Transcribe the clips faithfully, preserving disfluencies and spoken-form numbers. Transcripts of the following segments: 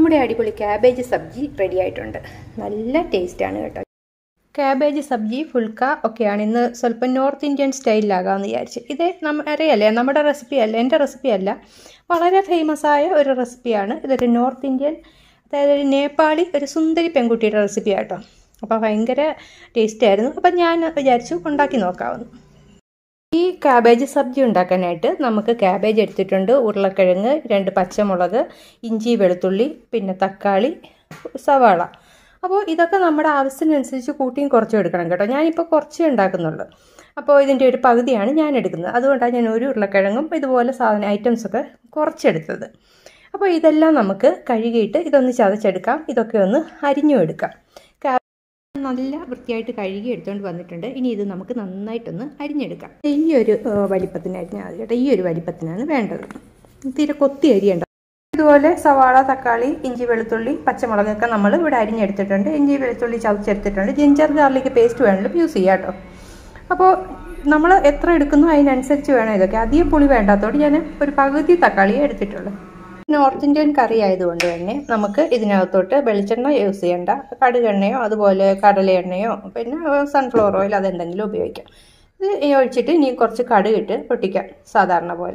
നമ്മുടെ അടിപൊളി cabbage sabzi ready ആയിട്ടുണ്ട്. നല്ല ടേസ്റ്റാണ് കേട്ടോ. ക്യാബേജ് സബ്ജി ഫുൾക്ക ഒക്കെയാണ് ഇന്ന് സ്വല്പം നോർത്ത് ഇന്ത്യൻ സ്റ്റൈലിലാകാമെന്ന് വിചാരിച്ചു. ഇത് നമ്മ അറിയാലേ, നമ്മുടെ റെസിപ്പി അല്ല, എൻ്റെ റെസിപ്പി അല്ല, വളരെ ഫേമസ് ആയ ഒരു റെസിപ്പിയാണ്. ഇതൊരു നോർത്ത് ഇന്ത്യൻ, അതായത് ഒരു നേപ്പാളി ഒരു സുന്ദരി പെൺകുട്ടിയുടെ റെസിപ്പി ആട്ടോ. അപ്പോൾ ഭയങ്കര ടേസ്റ്റ് ആയിരുന്നു. അപ്പം ഞാൻ വിചാരിച്ചു ഉണ്ടാക്കി നോക്കാമെന്ന്. ഈ ക്യാബേജ് സബ്ജി ഉണ്ടാക്കാനായിട്ട് നമുക്ക് ക്യാബേജ് എടുത്തിട്ടുണ്ട്, ഉരുളക്കിഴങ്ങ്, രണ്ട് പച്ചമുളക്, ഇഞ്ചി വെളുത്തുള്ളി, പിന്നെ തക്കാളി, സവാള. അപ്പോൾ ഇതൊക്കെ നമ്മുടെ ആവശ്യത്തിനനുസരിച്ച് കൂട്ടിയും കുറച്ചും എടുക്കണം കേട്ടോ. ഞാനിപ്പോൾ കുറച്ചേ ഉണ്ടാക്കുന്നുള്ളൂ. അപ്പോൾ ഇതിൻ്റെ ഒരു പകുതിയാണ് ഞാൻ എടുക്കുന്നത്. അതുകൊണ്ടാണ് ഞാൻ ഒരു ഉരുളക്കിഴങ്ങും ഇതുപോലെ സാധന ഐറ്റംസൊക്കെ കുറച്ചെടുത്തത്. അപ്പോൾ ഇതെല്ലാം നമുക്ക് കഴുകിയിട്ട് ഇതൊന്ന് ചതച്ചെടുക്കാം. ഇതൊക്കെ ഒന്ന് അരിഞ്ഞും എടുക്കാം. നല്ല വൃത്തിയായിട്ട് കഴുകി എടുത്തുകൊണ്ട് വന്നിട്ടുണ്ട്. ഇനി ഇത് നമുക്ക് നന്നായിട്ടൊന്ന് അരിഞ്ഞെടുക്കാം. ഈ ഒരു വലിപ്പത്തിന് അരിഞ്ഞാൽ മതി കേട്ടോ. ഈ ഒരു വലിപ്പത്തിനാണ് വേണ്ടത്. തീരെ കൊത്തി അരിയണ്ട. ഇതുപോലെ സവാള, തക്കാളി, ഇഞ്ചി വെളുത്തുള്ളി, പച്ചമുളകൊക്കെ നമ്മൾ ഇവിടെ അരിഞ്ഞെടുത്തിട്ടുണ്ട്. ഇഞ്ചി വെളുത്തുള്ളി ചതച്ചെടുത്തിട്ടുണ്ട്. ജിഞ്ചർ ഗാർലിക് പേസ്റ്റ് വേണമെങ്കിലും യൂസ് ചെയ്യാം കേട്ടോ. അപ്പോൾ നമ്മൾ എത്ര എടുക്കുന്നു അതിനനുസരിച്ച് വേണം ഇതൊക്കെ. അധികം പുളി വേണ്ടാത്തതുകൊണ്ട് ഞാൻ ഒരു പകുതി തക്കാളിയെ എടുത്തിട്ടുള്ളൂ. നോർത്ത് ഇന്ത്യൻ കറി ആയതുകൊണ്ട് തന്നെ നമുക്ക് ഇതിനകത്തോട്ട് വെളിച്ചെണ്ണ യൂസ് ചെയ്യേണ്ട. കടുകെണ്ണയോ അതുപോലെ കടല എണ്ണയോ പിന്നെ സൺഫ്ലവർ ഓയിൽ അതെന്തെങ്കിലും ഉപയോഗിക്കാം. ഇത് ഒഴിച്ചിട്ട് ഇനി കുറച്ച് കടുകിട്ട് പൊട്ടിക്കാം സാധാരണ പോലെ.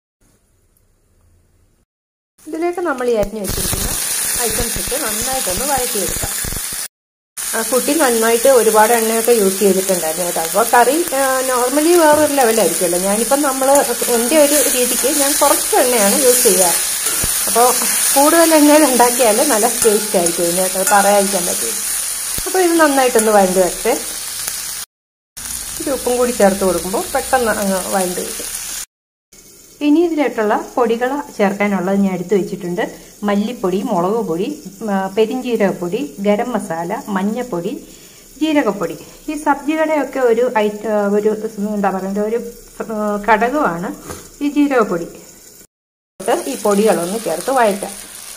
ഇതിലേക്ക് നമ്മൾ ഈ അരിഞ്ഞ് വെച്ചിരിക്കുന്ന ഐറ്റംസ് ഇട്ട് നന്നായിട്ടൊന്ന് വഴറ്റിയെടുക്കാം. കുട്ടി നന്നായിട്ട് ഒരുപാട് എണ്ണയൊക്കെ യൂസ് ചെയ്തിട്ടുണ്ടായിരുന്നു കേട്ടോ. അപ്പോൾ കറി നോർമലി വേറൊരു ലെവലായിരിക്കുമല്ലോ. ഞാനിപ്പം നമ്മൾ എൻ്റെ ഒരു രീതിക്ക് ഞാൻ കുറച്ച് എണ്ണയാണ് യൂസ് ചെയ്യുക. അപ്പോൾ കൂടുതൽ എണ്ണയിൽ ഉണ്ടാക്കിയാൽ നല്ല ടേസ്റ്റ് ആയിരിക്കും ഇതിന് കേട്ടോ, പറയാതിരിക്കാൻ പറ്റും. അപ്പോൾ ഇത് നന്നായിട്ടൊന്ന് വഴണ്ട് വെച്ച് ഒരു ഉപ്പും കൂടി ചേർത്ത് കൊടുക്കുമ്പോൾ പെട്ടെന്ന് അങ്ങ് വഴണ്ട് കിട്ടും. ഇനി ഇതിലായിട്ടുള്ള പൊടികൾ ചേർക്കാനുള്ളത് ഞാൻ എടുത്തു വെച്ചിട്ടുണ്ട്. മല്ലിപ്പൊടി, മുളക് പൊടി, പെരിഞ്ജീരകപ്പൊടി, ഗരം മസാല, മഞ്ഞൾപ്പൊടി, ജീരകപ്പൊടി. ഈ സബ്ജിയുടെയൊക്കെ ഒരു ഐറ്റ ഒരു എന്താ പറയുക ഒരു ഘടകമാണ് ഈ ജീരകപ്പൊടി. ഈ പൊടികളൊന്ന് ചേർത്ത് വഴറ്റാം.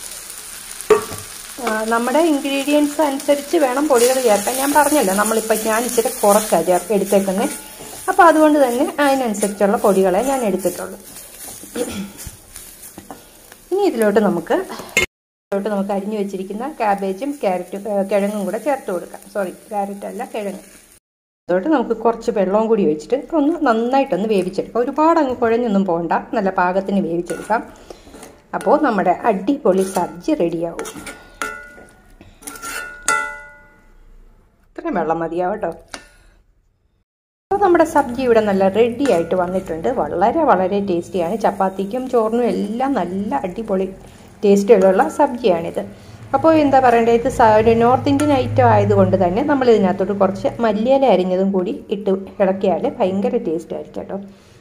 നമ്മുടെ ഇൻഗ്രീഡിയൻസ് അനുസരിച്ച് വേണം പൊടികൾ ചേർക്കാൻ. ഞാൻ പറഞ്ഞല്ലോ നമ്മളിപ്പോൾ ഞാൻ ഇച്ചിരി കുറച്ചാണ് ചേർത്ത് എടുത്തേക്കുന്നത്. അപ്പോൾ അതുകൊണ്ട് തന്നെ അതിനനുസരിച്ചുള്ള പൊടികളെ ഞാൻ എടുത്തിട്ടുള്ളൂ. ഇനി ഇതിലോട്ട് നമുക്ക് ഇതിലോട്ട് നമുക്ക് അരിഞ്ഞു വെച്ചിരിക്കുന്ന ക്യാബേജും ക്യാരറ്റും കിഴങ്ങും കൂടെ ചേർത്ത് കൊടുക്കാം. സോറി, ക്യാരറ്റ് അല്ല, കിഴങ്ങ്. അതോട്ട് നമുക്ക് കുറച്ച് വെള്ളവും കൂടി ഒഴിച്ചിട്ട് ഒന്ന് നന്നായിട്ടൊന്ന് വേവിച്ചെടുക്കാം. ഒരുപാട് അങ്ങ് കുഴഞ്ഞൊന്നും പോകണ്ട, നല്ല പാകത്തിന് വേവിച്ചെടുക്കാം. അപ്പോൾ നമ്മുടെ അടിപൊളി സബ്ജി റെഡിയാവും. ഇത്രയും വെള്ളം മതിയാവും കേട്ടോ. അപ്പോൾ നമ്മുടെ സബ്ജി ഇവിടെ നല്ല റെഡി ആയിട്ട് വന്നിട്ടുണ്ട്. വളരെ വളരെ ടേസ്റ്റിയാണ്. ചപ്പാത്തിക്കും ചോറിനും എല്ലാം നല്ല അടിപൊളി ടേസ്റ്റുള്ള സബ്ജിയാണിത്. അപ്പോൾ എന്താ പറയേണ്ടത്, ഇത് ഒരു നോർത്ത് ഇന്ത്യൻ ഐറ്റം ആയതുകൊണ്ട് തന്നെ നമ്മൾ ഇതിനകത്തോട്ട് കുറച്ച് മല്ലിയില അരിഞ്ഞതും കൂടി ഇട്ട് ഇളക്കിയാൽ ഭയങ്കര ടേസ്റ്റ് ആയിരിക്കും കേട്ടോ.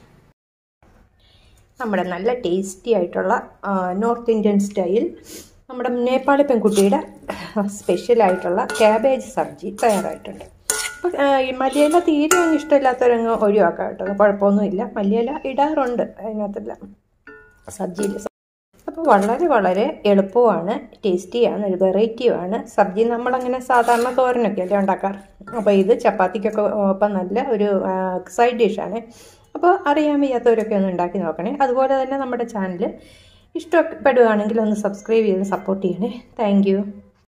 നമ്മുടെ നല്ല ടേസ്റ്റി ആയിട്ടുള്ള നോർത്ത് ഇന്ത്യൻ സ്റ്റൈൽ നമ്മുടെ നേപ്പാളി പെൺകുട്ടിയുടെ സ്പെഷ്യലായിട്ടുള്ള ക്യാബേജ് സബ്ജി തയ്യാറായിട്ടുണ്ട്. അപ്പോൾ ഈ മല്ലിയില തീരെ അങ്ങ് ഇഷ്ടമില്ലാത്തവരങ്ങ് ഒഴിവാക്കാം കേട്ടോ, കുഴപ്പമൊന്നുമില്ല. മല്ലിയില ഇടാറുണ്ട് അതിനകത്തെല്ലാം സബ്ജിയിൽ. അപ്പോൾ വളരെ വളരെ എളുപ്പമാണ്, ടേസ്റ്റിയാണ്, ഒരു വെറൈറ്റിയുമാണ്. സബ്ജി നമ്മളങ്ങനെ സാധാരണ തോരനൊക്കെ അല്ലേ ഉണ്ടാക്കാറ്. അപ്പോൾ ഇത് ചപ്പാത്തിക്കൊക്കെ ഒപ്പം നല്ല ഒരു സൈഡ് ഡിഷാണ്. അപ്പോൾ അറിയാൻ വയ്യാത്തവരൊക്കെ ഒന്ന് ഉണ്ടാക്കി നോക്കണേ. അതുപോലെ തന്നെ നമ്മുടെ ചാനൽ ഇഷ്ടപ്പെടുകയാണെങ്കിൽ ഒന്ന് സബ്സ്ക്രൈബ് ചെയ്ത് സപ്പോർട്ട് ചെയ്യണേ. താങ്ക്